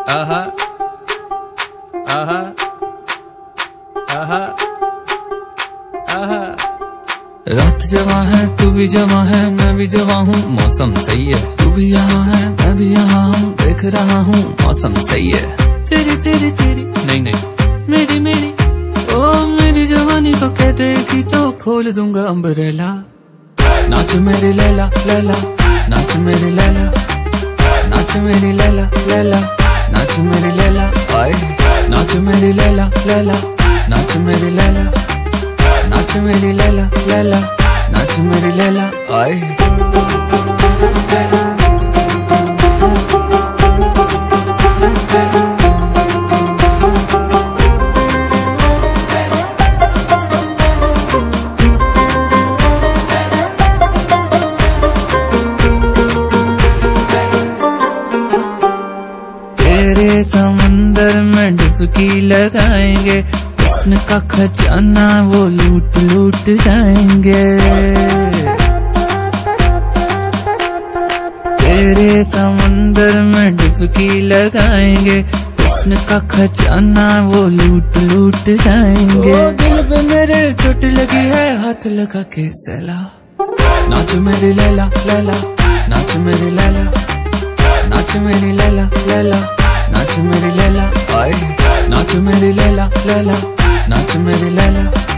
आहा आहा आहा आहा। रात जवां है तू भी जवां है मैं भी जवां हूँ, मौसम सही है। तू भी यहाँ है मैं भी यहाँ हूँ, देख रहा हूँ मौसम सही है। तेरी तेरी तेरी नहीं नहीं मेरी मेरी ओ मेरी जवानी को कह देगी तो खोल दूंगा अम्ब्रेला। नाच मेरी लैला लैला, नाच मेरी लैला, नाच मेरी लैला लैला, नाच मेरी लैला आए। नाच मेरी लैला लैला, नाच मेरी लैला, नाच मेरी लैला लैला, नाच मेरी लैला आए। तेरे समंदर में डुबकी लगाएंगे, हुस्न का खजाना वो लूट लूट जाएंगे। तेरे समंदर में डुबकी लगाएंगे, हुस्न का खजाना वो लूट लूट जाएंगे। ओ दिल पे मेरे चोट लगी है हाथ लगा के सहला। नाच मेरी लैला लैला, नाच मेरी लैला, नाच मेरी लैला लैला, नाच मेरी लैला आए। नाच मेरी लैला लैला, नाच मेरी लैला।